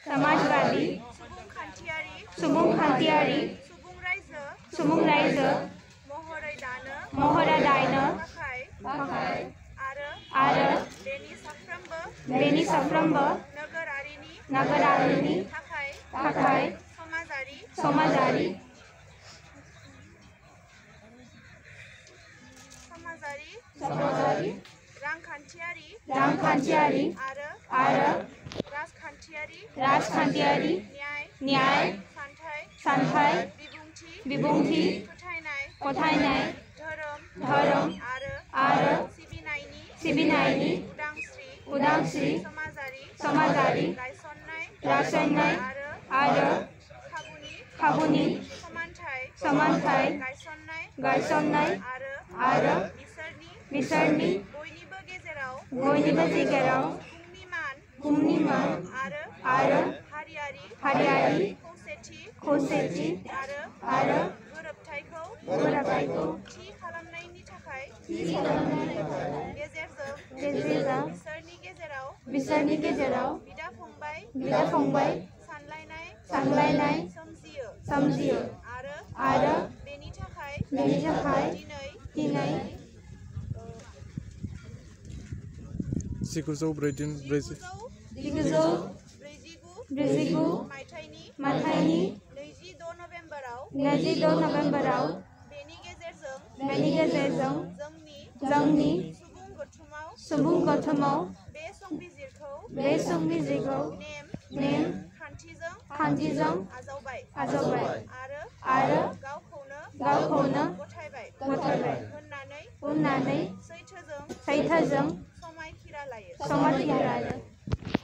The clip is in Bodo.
समाजवादी सुबुंखान्थियारि सुबुं रायजो महरै दानो आरो बेनि साफ्रोमबो नोगोरारिनि थाखाय समाजारि रांखान्थियारि आरो राजखान्थियारि न्याय सान्थाय बिबुंथि फोथायनाय धोरोम आरो सिबिनायनि उदांस्रि समाजारि गायसननाय आरो खाबुनि समानथाय गायसननाय आरो बिसोरनि बयनिबो गेजेराव बुहुमनि मान आरो हारियारि खौसेथि आरो गोरोबथायखौ थि खालामनायनि गेजेरजों बिसोरनि गेजेराव बिदा फंबाय सानलायनाय सोमजियो आरो बेनि थाखाय दिनै 1949 मायथाइनि 26 नबेम्बराव बेनि गेजेरजों जोंनि सुबुं गौथुमाव बे संबिजिरखौ नेम खान्थिजों आजावबाय आरो गावखौनो गथायबाय होननानै सैथोजों समायखिरा लायो